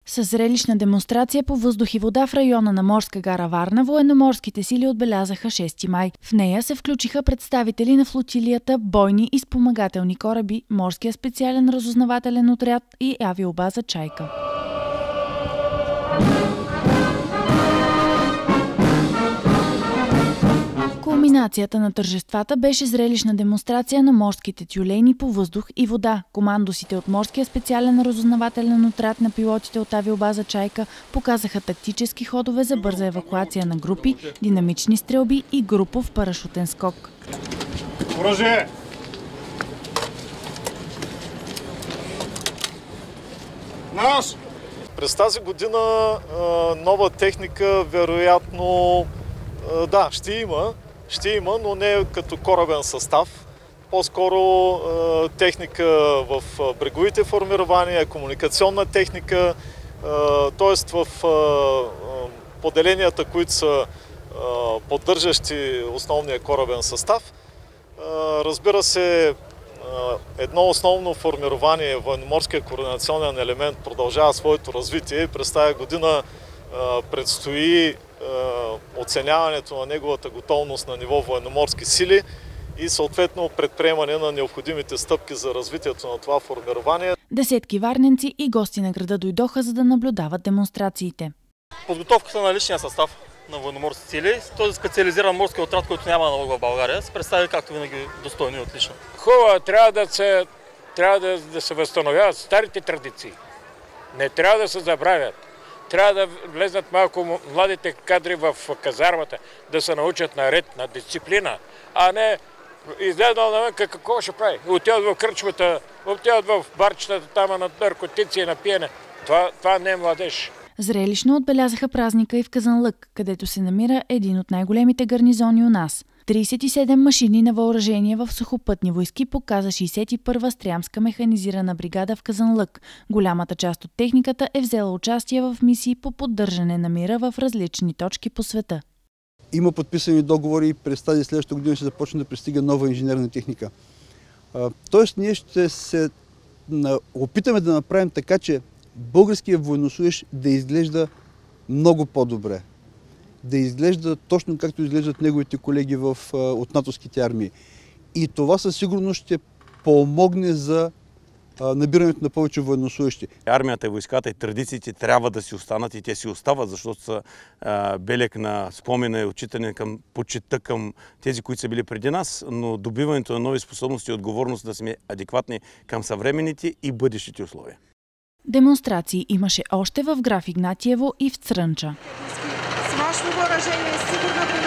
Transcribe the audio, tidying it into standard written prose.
С зрелищна демонстрация по въздух и вода в района на морска гара Варна, военноморските сили отбелязаха 6 май. В нея се включиха представители на флотилията, бойни и спомагателни кораби, морския специален разузнавателен отряд и авиобаза Чайка. Кулминацията на тържествата беше зрелищна демонстрация на морските тюлени по въздух и вода. Командосите от морския специален разузнавателен отряд на пилотите от авиобаза Чайка показаха тактически ходове за бърза евакуация на групи, динамични стрелби и групов парашутен скок. Оръжие! Наш! През тази година нова техника вероятно ще има, но не като корабен състав. По-скоро техника в бреговите формирования, комуникационна техника, т.е. в поделенията, които са поддържащи основния корабен състав. Разбира се, едно основно формирование, военноморския координационен елемент, продължава своето развитие. През тази година предстои оценяването на неговата готовност на ниво военноморски сили и съответно предприемане на необходимите стъпки за развитието на това формирование. Десетки варненци и гости на града дойдоха, за да наблюдават демонстрациите. Подготовката на личния състав на военноморски сили, този специализиран морски отряд, който няма аналог в България, се представи както винаги достойно и отлично. Хубаво, трябва да се възстановяват старите традиции. Не трябва да се забравят. Трябва да влезнат малко младите кадри в казармата, да се научат на ред, на дисциплина, а не изгледал навън какво ще прави. Отиват в кръчмата, отиват в барчетата, там на наркотици и на пиене. Това не е младеж. Зрелищно отбелязаха празника и в Казанлък, където се намира един от най-големите гарнизони у нас. 37 машини на въоръжение в сухопътни войски показа 61-а стрямска механизирана бригада в Казанлък. Голямата част от техниката е взела участие в мисии по поддържане на мира в различни точки по света. Има подписани договори и през тази следващата година ще започне да пристига нова инженерна техника. Тоест ние ще се опитаме да направим така, че българският военнослужещ да изглежда много по-добре. Да изглежда точно както изглеждат неговите колеги от натовските армии. И това със сигурност ще помогне за набирането на повече военнослужещи. Армията, войската и традициите трябва да си останат и те си остават, защото са белег на спомена и отчитане към почитта към тези, които са били преди нас, но добиването на нови способности и отговорност да сме адекватни към съвременните и бъдещите условия. Демонстрации имаше още в Граф Игнатиево и в Црънча. С въоръжение сигурно